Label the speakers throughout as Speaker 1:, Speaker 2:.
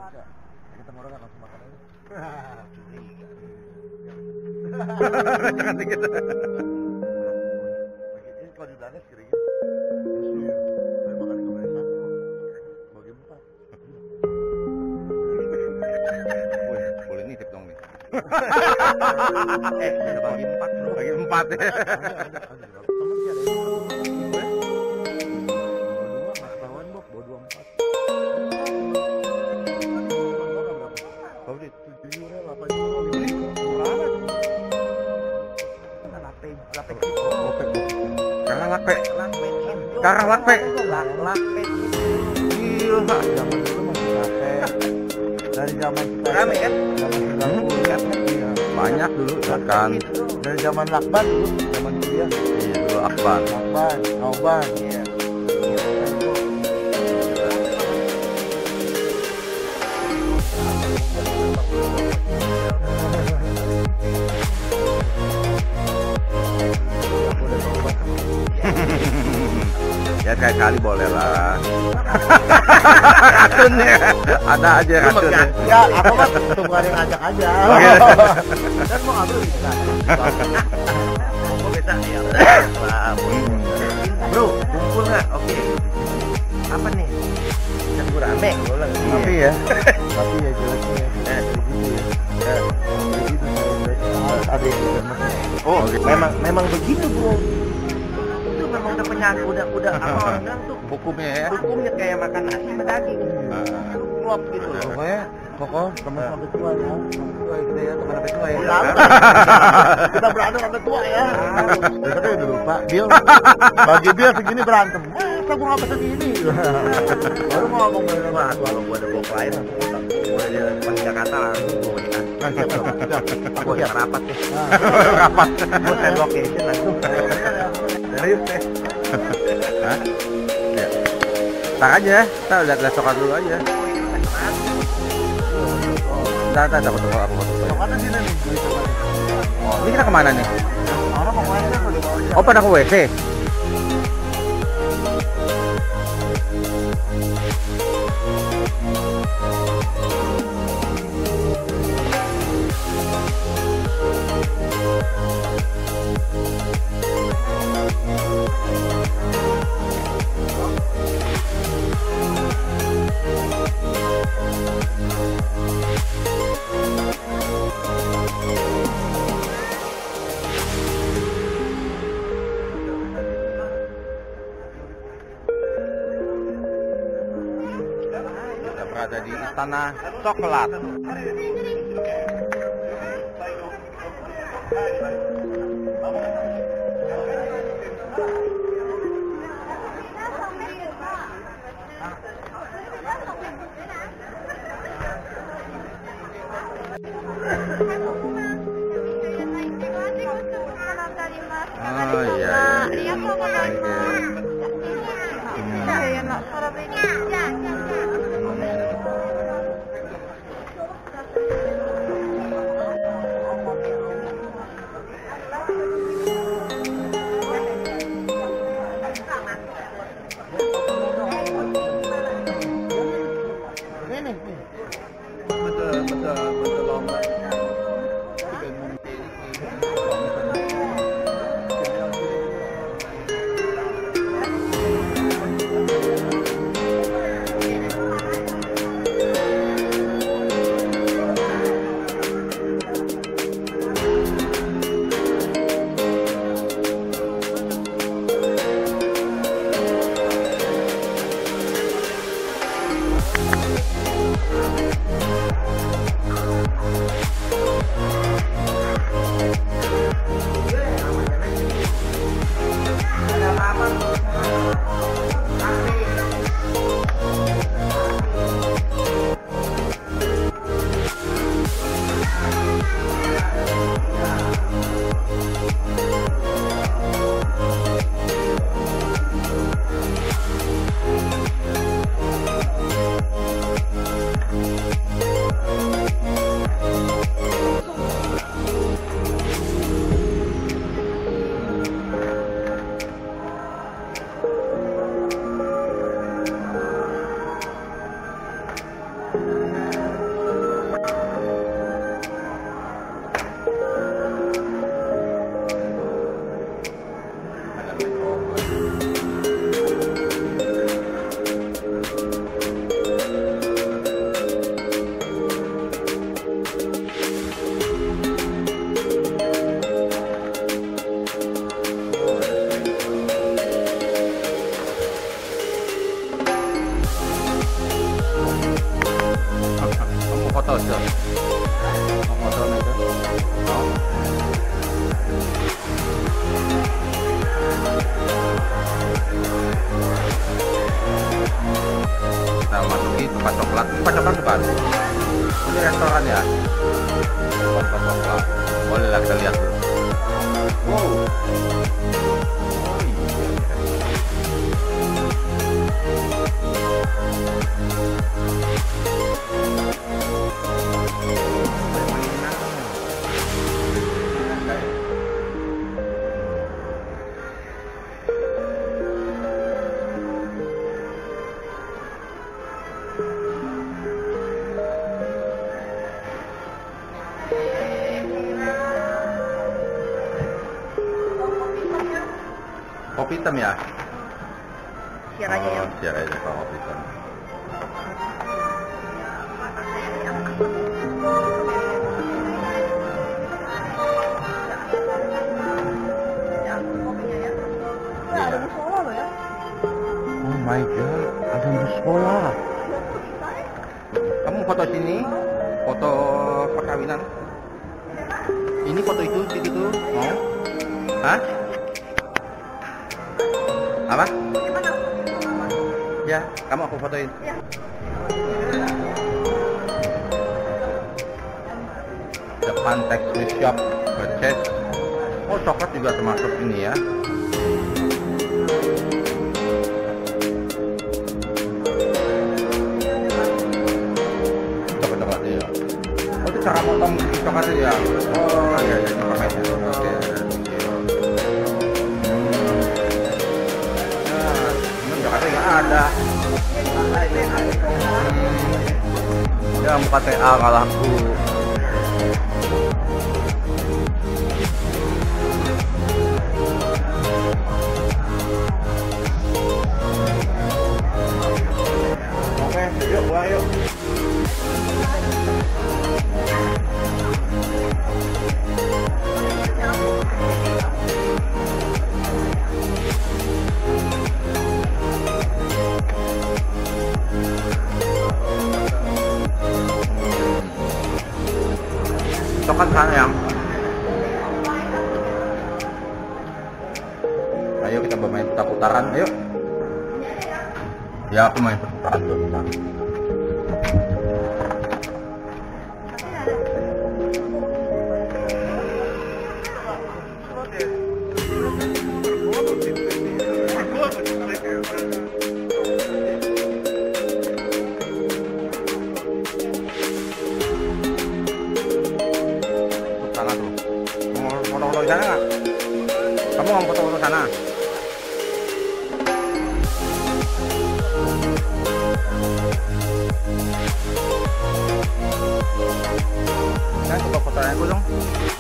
Speaker 1: Ya, kita mau nggak langsung makan aja.
Speaker 2: Jangan gitu.
Speaker 1: Ini kalau di Belanda kira gitu. Saya makannya nggak boleh satu, bagi 4.
Speaker 2: Wih, boleh nitip dong nih.
Speaker 1: Udah bagi 4 bro.
Speaker 2: Bagi 4 ya.
Speaker 1: Ada. Temen sih ada yang bawa 2 nggak ketahuan Bob, bawa 24. Kau di 7 euro, 8 euro, 5 euro, murah banget. Lapek.
Speaker 2: Karang lakpe.
Speaker 1: Lapek. Gila, zaman dulu masih lapek. Dari zaman kita
Speaker 2: Rame kan?
Speaker 1: zaman 90 kan? Iya.
Speaker 2: Banyak dulu makan.
Speaker 1: Dari zaman lakban dulu, zaman kuliah.
Speaker 2: Iya, dulu akbar.
Speaker 1: Lakban, kauban. Iya.
Speaker 2: Ya sekali boleh lah. Racunnya ada aja racunnya.
Speaker 1: Ya, aku mah tunggu ada yang ngajak aja. Dan mau ngambil bisa.
Speaker 3: Kok bisa ya? Bro, kumpul nggak? Oke. Apa nih? Ikan gurame, gue bilang.
Speaker 1: Tapi ya jeleknya. Begitu harus ada yang makan.
Speaker 3: Oh, memang begitu bro. Itu memang udah penyakit, udah apa orang bilang tuh
Speaker 2: Hukumnya ya.
Speaker 3: hukumnya kayak makan nasi sama daging. Klop gitu loh.
Speaker 1: Pokoknya kokoh teman sampai tua ya. Sampai tua ya kita ya, teman sampai tua ya. Kita berantem sampai tua ya. Kita udah lupa. Bill bagi Bill segini berantem. Masa gua nggak pesen ini? Baru ngomong bener
Speaker 3: Wah, kalau gua ada bawa klien langsung gua ada pas Jakarta langsung gua nikah. Gua udah rapat deh.
Speaker 2: Rapat.
Speaker 3: Gua send location langsung.
Speaker 2: Serius deh. Hah? Ya. Ntar aja, kita lihat sokan dulu aja. Ntar dapat toko aku foto.
Speaker 1: Mana sih nih?
Speaker 2: Oh, ini kita kemana nih?
Speaker 1: Orang mau main kan udah bawa.
Speaker 2: Oh, pada ke WC. Kita berada di Istana Coklat. Oh iya. Tempat coklat. Tempat coklat bukan? Ini restoran ya? Tempat coklat. Boleh lah kita lihat dulu. Wow. Oh iya. Kopi hitam ya?
Speaker 4: Share aja ya.
Speaker 2: Share aja Pak, kopi hitam.
Speaker 4: Nah, ada musola loh ya.
Speaker 1: Oh my god, ada musola.
Speaker 2: Kamu foto sini, foto perkawinan. Ini foto itu, itu mau? Hah? Apa? Ya, kamu aku fotoin.
Speaker 4: Ya.
Speaker 2: Depan textile shop purchase. Oh, coklat juga termasuk ini ya. Coklat ya. Oh, itu cara potong coklat ya. Oh, iya, ini permennya. Oke. Nggak ada. Ya, muka TA nggak laku. Oke, yuk pulang yuk. Coklat sayang. Ayo kita bermain putar-putaran, ayo. Ya, aku main putar-putaran dulu. Sana tuh. Mau foto-foto di sana nggak? Kamu mau foto-foto sana? Kan foto-fotonya aku dong.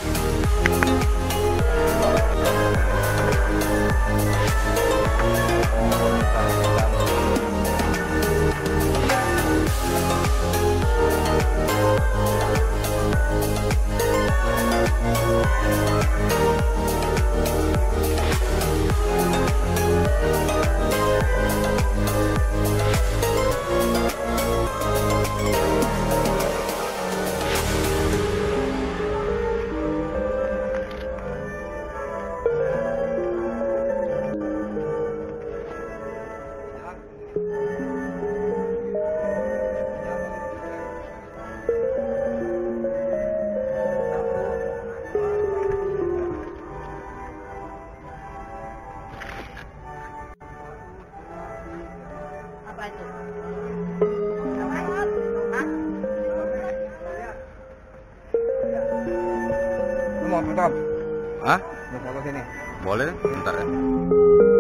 Speaker 4: Apa itu?
Speaker 3: Lu mau foto?
Speaker 2: Hah?
Speaker 3: Mau foto sini?
Speaker 2: Boleh, bentar ya.